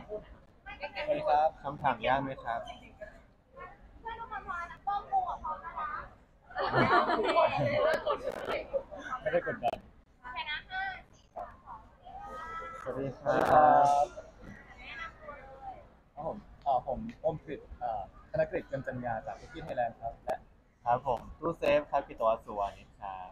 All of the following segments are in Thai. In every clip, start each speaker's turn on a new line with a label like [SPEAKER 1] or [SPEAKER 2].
[SPEAKER 1] สวัสดีครับคำถามยากไหมครับไม่ได้กดดันสวัสดีครั
[SPEAKER 2] สวัสดีครั
[SPEAKER 1] บ
[SPEAKER 2] บผมผมอมกฤษธนกฤษเกินจัญญาจากพิกกี้ไทยแลนด์ครับและ
[SPEAKER 1] ครับผมตู้เซฟครับกิตวัสสุวรรณครับ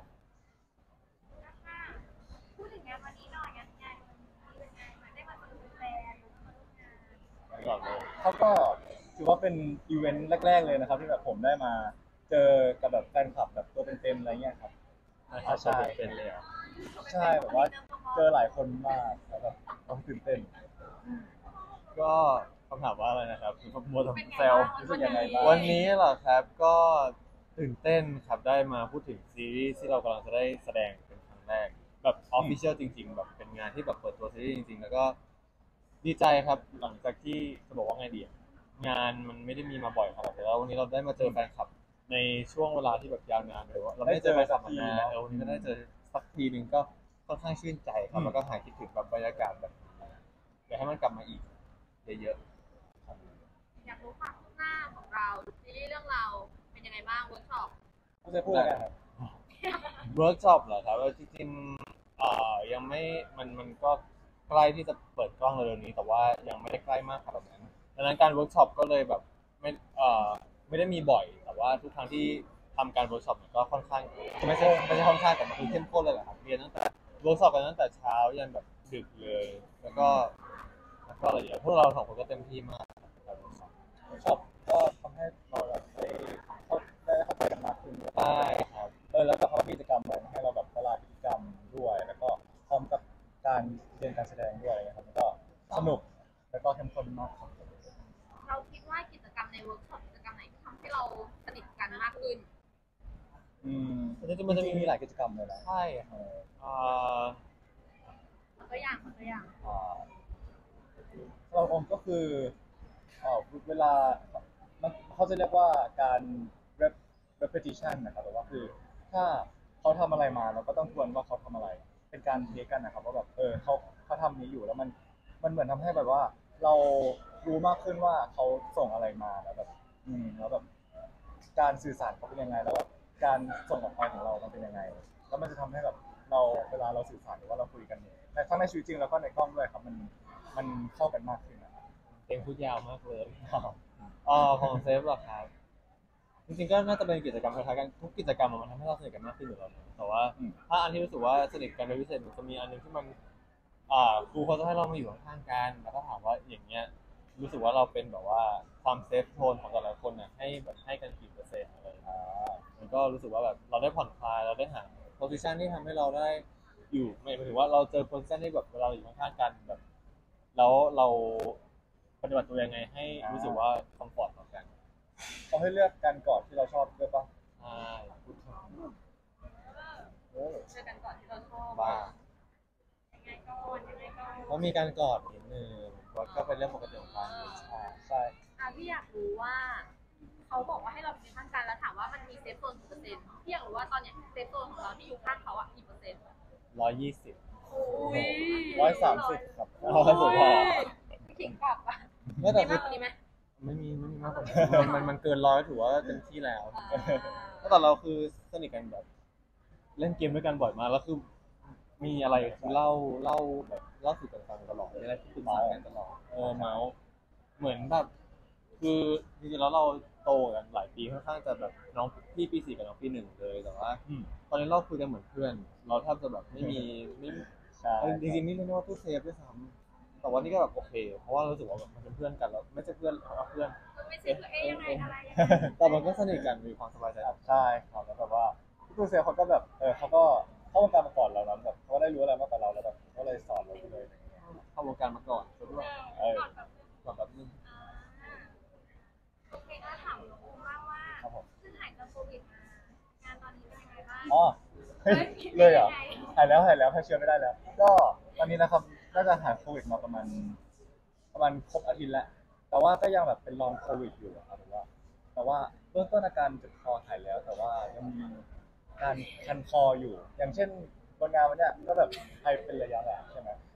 [SPEAKER 3] พูดถึงงานวันนี้หน่อยงานวันนี้เป็นไงมาได้มาเจอแฟนมาร่วมงาน
[SPEAKER 1] ก่อนเลย
[SPEAKER 2] เขาก็ถือว่าเป็นอีเวนต์แรกๆเลยนะครับที่แบบผมได้มาเจอกับแบบแฟนคลับแบบตัวเป็นๆอะไรเงี้ยครับ
[SPEAKER 1] นะครับ
[SPEAKER 2] ใช่
[SPEAKER 1] เป็นเลยเหรอ
[SPEAKER 2] ใช่แบบว่าเจอหลายคนมากแล้วแบบต้องตื่นเต้น
[SPEAKER 1] ก็คำถามว่าอะไรนะครับคือมัวแต่
[SPEAKER 3] เป็นไง
[SPEAKER 1] แซว
[SPEAKER 3] บ้าง
[SPEAKER 2] รู้สึกยังไงบ้าง
[SPEAKER 1] วันนี้เหรอครับก็ตื่นเต้นครับได้มาพูดถึงซีรีส์ที่เรากำลังจะได้แสดงเป็นครั้งแรกแบบออฟฟิเชียลจริงๆแบบเป็นงานที่แบบเปิดตัวซีรีส์จริงๆแล้วก็ดีใจครับหลังจากที่จะบอกว่าไงดีอะงานมันไม่ได้มีมาบ่อยขนาดนี้แล้ววันนี้เราได้มาเจอแฟนคลับในช่วงเวลาที่แบบยาวนานเลยว่าเราไม่ได้เจอแฟนคลับมานานวันนี้ก็ได้เจอสักทีหนึ่งก็ค่อนข้างชื่นใจครับแล้วก็หายคิดถึงแบบบรรยากาศแบบอยากให้มันกลับมาอีกเยอะ
[SPEAKER 3] อยากรู้ความคืบหน้าของเราซีรีส์เรื่องเราเป็นยังไงบ้างเวิร์กช็อป
[SPEAKER 2] ไม่ใช่พูดอะไรกันครับ
[SPEAKER 1] ๆเวิร์กช็อปเหรอครับจริงๆยังไม่มันก็ใกล้ที่จะเปิดกล้องเร็วๆนี้แต่ว่ายังไม่ได้ใกล้มากขนาดนั้นดังนั้นการเวิร์กช็อปก็เลยแบบไม่ไม่ได้มีบ่อยแต่ว่าทุกครั้งที่ทำการเวิร์กช็อปเนี่ยก็ค่อนข้างไม่ใช่ค่อนข้างแต่มันคือเข้มข้นเลยแหละครับเรียนตั้งแต่เวิร์กช็อปกันตั้งแต่เช้ายันแบบดึกเลยแล้วก็อะไรอย่างเงี้ยพวกเราสองคนก็เต็มที่มากครับ
[SPEAKER 2] ช็อปก็ทำให้เราแบบเข้าได้เข้าใจกันมากขึ้นแล้วก็
[SPEAKER 1] ใช่ครับ
[SPEAKER 2] แล้วก็เขามีกิจกรรมอะไรให้เราแบบละลายพฤติกรรมด้วยแล้วก็พร้อมกับการเรียนการแสดงด้วยอะไรเงี้ยครับมันก็สนุกแล้วก็เข้มข้นมากครับ
[SPEAKER 3] เราคิดว่ากิจกรรมในเวิร์กช็อปกิจกรรมไหนที่ทำให้เราสนิทกันมากขึ้น
[SPEAKER 2] อืม
[SPEAKER 1] จริงๆมันจะมี
[SPEAKER 2] มีหลายกิจกรรมเลยนะ
[SPEAKER 1] ใช่ครับอ่า
[SPEAKER 3] ตัวอย่าง
[SPEAKER 2] อ่าสำหรับผมก็คือเวลามันเขาจะเรียกว่าการ repetition นะครับแปลว่าคือถ้าเขาทำอะไรมาเราก็ต้องทวนว่าเขาทำอะไรเป็นการเทคกันนะครับว่าแบบเขาทำนี้อยู่แล้วมันเหมือนทำให้แบบว่าเรารู้มากขึ้นว่าเขาส่งอะไรมาแล้วแบบแล้วแบบการสื่อสารเขาเป็นยังไงแล้วแบบการส่งออกไปของเรามันเป็นยังไงแล้วมันจะทำให้แบบเราเวลาเราสื่อสารหรือว่าเราคุยกันเนี่ยทั้งในชีวิตจริงแล้วก็ในกล้องด้วยครับมันเข้ากันมากขึ้นนะครับ
[SPEAKER 1] เพลงพูดยาวมากเลยของเซฟเหรอครับจริงๆก็น่าจะเป็นกิจกรรมคล้ายๆกันทุกกิจกรรมมันทำให้เราสนิทกันมากขึ้นอยู่แล้วนะแต่ว่าถ้าอันที่รู้สึกว่าสนิทกันเป็นพิเศษมันจะมีอันหนึงที่มันครูเขาจะให้เรามาอยู่ข้างๆกันแล้วก็ถามว่าอย่างเงี้ยรู้สึกว่าเราเป็นแบบว่าความเซฟโซนของแต่ละคนน่ะให้แบบให้กันกี่เปอร์เซ็นต์อะไรอย่างเงี้ยมันก็รู้สึกว่าแบบเราได้ผ่อนคลายเราได้หาโพสิชันที่ทำให้เราได้อยู่ไม่หมายถึงว่าเราเจอโพสิชันที่แบบเวลาเราอยู่ข้างๆกันแบบแล้วเราปฏิบัติตัวยังไงให้รู้สึกว่าคอมฟอร์ตต่อกัน
[SPEAKER 2] เขาให้เลือกการกอดที่เราชอบด้วยปะ
[SPEAKER 1] ใช่พูดถึง
[SPEAKER 2] เออ
[SPEAKER 3] เจอกันก่อนที่เราชอบ
[SPEAKER 1] บ้า
[SPEAKER 3] ยังไงก่อน
[SPEAKER 1] เขามีการกอดนิดนึงก็เป็นเรื่องปกติของการ
[SPEAKER 2] ใช่
[SPEAKER 3] พี่อยากรู้ว่าเขาบอกว่าให้เราเป็นข้างกันแล้วถามว่ามันมีเซฟโซนกี่เปอร์เซ็นต์พี่อยากรู้ว่าตอนเนี้ยเซฟโซนของเราที่อยู่ข้างเขาอ่ะกี่เปอร์เซ็นต์
[SPEAKER 1] 120
[SPEAKER 3] อุ้ย
[SPEAKER 2] 130ครับ
[SPEAKER 1] 130พอ
[SPEAKER 3] พี่ขิงกรอบอ่ะ
[SPEAKER 1] ไม่แต่คือ
[SPEAKER 3] มีมากกว่านี้ไหม
[SPEAKER 1] ไม่มีมากกว่านี้มันเกินร้อยถือว่าเต็มที่แล้วก็แต่เราคือสนิทกันแบบเล่นเกมด้วยกันบ่อยมากแล้วคือมีอะไรคือเล่าแบบเล่าสู่กันฟังตลอดมีอะไรที่ปรึกษากันตลอดเมาส์เหมือนแบบคือจริงๆแล้วเราโตกันหลายปีค่อนข้างจะแบบน้องพี่ปี 4กับน้องปี 1เลยแต่ว่าตอนนี้เราคุยกันเหมือนเพื่อนเราแทบจะแบบไม่
[SPEAKER 2] ใช่
[SPEAKER 1] จริงๆนี่เรียกว่าตู้เซฟด้วยซ้ำแต่ว่านี่ก็แบบโอเคเพราะว่ารู้สึกว่าแบบมันเป็นเพื่อนกันแล้วไม่ใช่เพื่อนเพื่อน
[SPEAKER 3] ไม่ใช่ตัวเองยังไงอะไร
[SPEAKER 1] แต่มันก็สนิทกันมีความสบายใจ
[SPEAKER 2] ใช่ครับแล้วแบบว่าพี่ตูเซลเขาก็แบบเขาก็เข้าวงการมาก่อนเราแล้วแบบเขาก็ได้รู้อะไรมากกว่าเราแล้วแบบก็เลยสอนเราเลยอะไรอย่างเงี้ย
[SPEAKER 1] เข้าวงการมาก่อนก็ด้วย
[SPEAKER 2] เออ
[SPEAKER 1] ก่อนแบบนึง
[SPEAKER 3] โอเคก็ถามน้องว่า
[SPEAKER 2] ครับผม
[SPEAKER 3] ซึ่งหายจากโควิดมางานตอนนี้เป็นยังไงบ้าง
[SPEAKER 2] อ๋อเฮ้ยเลยเหรอหายแล้วแค่เชื้อไม่ได้แล้ว ก็ตอนนี้นะครับน่าจะหายโควิดมาประมาณครบอาทิตย์แล้วแต่ว่าก็ยังแบบเป็นลองโควิดอยู่อะครับแต่ว่าเบื้องต้นอาการเจ็บคอหายแล้ว แต่ว่ายังมีการคันคออยู่อย่างเช่นบนงานวันเนี้ยก็แบบไอเป็นระยะแหละใช่ไหม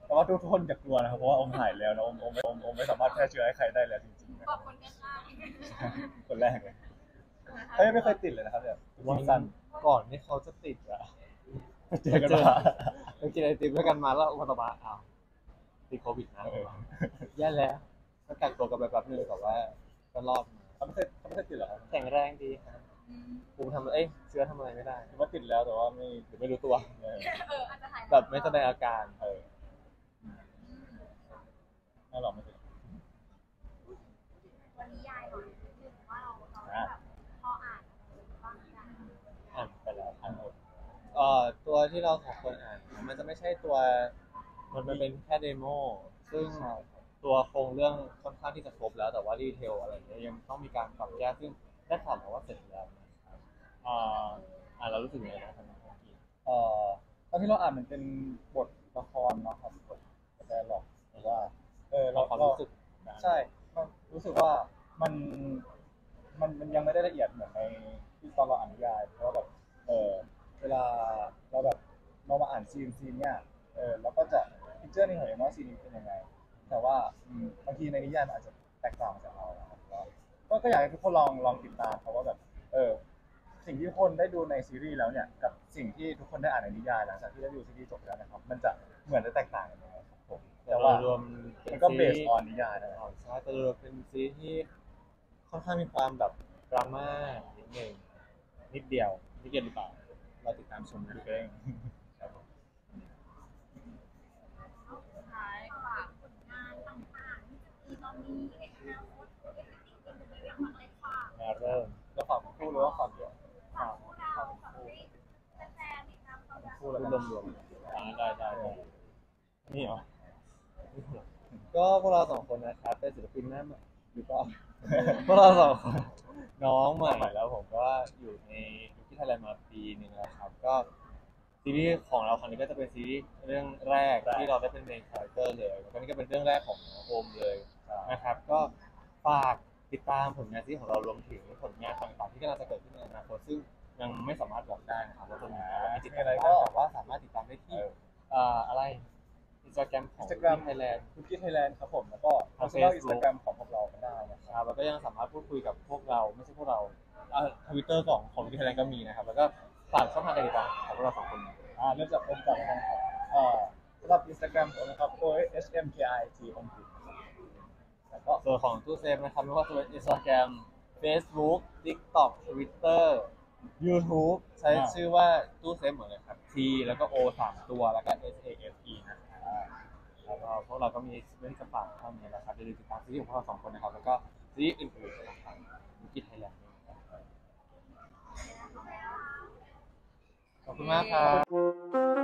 [SPEAKER 2] แต่ว่าทุกคนอย่ากลัวนะครับเพราะว่าอมหายแล้วนะอมไม่สามารถแพร่เชื้อให้ใครได้แล้วจริงๆนะ
[SPEAKER 3] บ
[SPEAKER 2] ค
[SPEAKER 3] อ
[SPEAKER 2] รั
[SPEAKER 3] ก
[SPEAKER 2] บ
[SPEAKER 3] คนข้าง
[SPEAKER 2] คนแรกเลยเขายังไม่เคยติดเลยนะครับเนี่ยวันสั้น
[SPEAKER 1] ก่อนที่เขาจะติดอะ
[SPEAKER 2] เจอกันมา
[SPEAKER 1] ไปกินไอติมด้วยกันมาแล้วอุบัติเหตุอ้าวติดโควิดนะ
[SPEAKER 2] เออ
[SPEAKER 1] แย่แล้วก็กักตัวกันไปแป๊บนึงแต่ว่าก็รอดมา
[SPEAKER 2] เขาไม่เคยติดเหรอครับ
[SPEAKER 1] แข็งแรงดีครับ
[SPEAKER 3] ๆ
[SPEAKER 1] ภูมิทำเอ้ยเชื้อทำอะไรไม่ได้
[SPEAKER 2] คิดว่าติดแล้วแต่ว่าไม่
[SPEAKER 1] หรือไม่รู้ตัว
[SPEAKER 2] เออ
[SPEAKER 3] อาจจะหาย
[SPEAKER 1] แบบไม่แสดงอาการ
[SPEAKER 2] เออไม่หรอกไม่ติด
[SPEAKER 3] วันนี้ยายหน่อยคือว่าเราได้แบบพออ่านบ้างหรือยัง
[SPEAKER 1] อ่านไปแล้ว
[SPEAKER 2] อันหมด
[SPEAKER 1] ตัวที่เราสองคนอ่านมันจะไม่ใช่ตัวมันเป็นแค่เดโมซึ่ง
[SPEAKER 2] ใช่ครับ
[SPEAKER 1] ตัวโครงเรื่องค่อนข้างที่จะครบแล้วแต่ว่าดีเทลอะไรเงี้ยยังต้องมีการปรับแก้ซึ่งได้ข่าวมาว่าเสร็จแล้วนะครับเรารู้สึกยังไงบ้างครับน้องกี
[SPEAKER 2] เอ่อตอนที่เราอ่านมันเป็นบทละครเนาะครับบทแดร์ล็อกแต่ว่าเรา
[SPEAKER 1] ความรู้สึก
[SPEAKER 2] ใช่ก็รู้สึกว่ามันมันยังไม่ได้ละเอียดเหมือนในที่ตอนเราอ่านนิยายเพราะว่าแบบเวลาเราแบบเรามาอ่านซีนเนี่ยเราก็จะพิจารณาในหัวเองว่าซีนนี้เป็นยังไง แต่ว่าบางทีในนิยายมันอาจจะแตกต่างจากเรานะครับก็อยากให้ทุกคนลองติดตามเพราะว่าแบบสิ่งที่ทุกคนได้ดูในซีรีส์แล้วเนี่ยกับสิ่งที่ทุกคนได้อ่านในนิยายหลังจากที่ได้ดูซีรีส์จบแล้วนะครับมันจะเหมือนจะแตกต่างกันยังไงครับผม
[SPEAKER 1] แต่
[SPEAKER 2] แต่
[SPEAKER 1] ว่า
[SPEAKER 2] ว่าร
[SPEAKER 1] วม
[SPEAKER 2] มันก็เบสออนนิยายนะครับ
[SPEAKER 1] ใช่แต่รวมเป็นซีรีส์ที่ค่อนข้างมีความแบบดราม่านิดนึงนิดเดียวหรือเปล่าเราติดตามชมนะ
[SPEAKER 2] ดูเอง
[SPEAKER 3] สุดท้ายฝากผลงานต่างๆที่จะมีตอนนี้ในอนาคตที่จะติดกันในอย่างไรค่ะ
[SPEAKER 1] มาเริ่ม
[SPEAKER 2] แล้วฝั่งคู่หรือว่าฝั่งเดียว
[SPEAKER 3] ฝากพวกเราฝากให้แฟนๆติดตามเราได้
[SPEAKER 2] คู่แล้ว
[SPEAKER 1] พูด
[SPEAKER 2] กัน
[SPEAKER 1] รวมๆได้นี่เหรอก็พวกเราสองคนนะครับเป็นศิลปินหน้าใหม่หรือเปล่า พวกเราสองคนน้องใหม่แล้วผมก็อยู่ในยุคที่ไทยแลนด์มาปีหนึ่งแล้วครับก็ซีรีส์ของเราครั้งนี้ก็จะเป็นซีรีส์เรื่องแรกที่เราได้เป็นเมนคาแรคเตอร์เลยแล้วก็นี่ก็เป็นเรื่องแรกของโอมเลยนะครับ ก็ฝากติดตามผลงานซีรีส์ของเรารวมถึงผลงานต่างๆที่กำลังจะเกิดขึ้นในอนาคตซึ่งยังไม่สามารถบอกได้นะครับว่าจะมีอะไรติดตามได้แต่ว่าสามารถติดตามได้ที่อะไรInstagram ของ
[SPEAKER 2] Instagram
[SPEAKER 1] ไทยแลนด์
[SPEAKER 2] คุกกี้ไทยแลนด์ครับผมแล้วก็
[SPEAKER 1] ทาง
[SPEAKER 2] personal
[SPEAKER 1] Facebook
[SPEAKER 2] Instagram ของพวกเราก็ได้นะค
[SPEAKER 1] ครับ รับแล้วก็ยังสามารถพูดคุยกับพวกเราไม่ใช่พวกเราทวิตเตอร์ของที่ไทยแลนด์ก็มีนะครับ แล้วก็ฝากช่องทางการติดตามของพวกเราสองคน
[SPEAKER 2] เริ่มจากผมก่อนนะครับสำหรับ Instagram ผมนะครับ OHMKIT อมกิแล้วก็
[SPEAKER 1] ส่วนของตู้เซฟนะครับไม่ว่าจะเป็น Instagram Facebook TikTok Twitter YouTube ใช้ชื่อว่าตู้เซฟหมดเลยครับ T แล้วก็ O 3 ตัวแล้วก็ SAFE นะครับแล้วก็พวกเราก็มีเรื่องจะฝากเท่านี้นะครับอย่าลืมติดตามซีรีส์ของพวกเราสองคนนะครับแล้วก็ซีรีส์อื่นๆของทางวิกิไทยแลนด์ขอบคุณมากครับ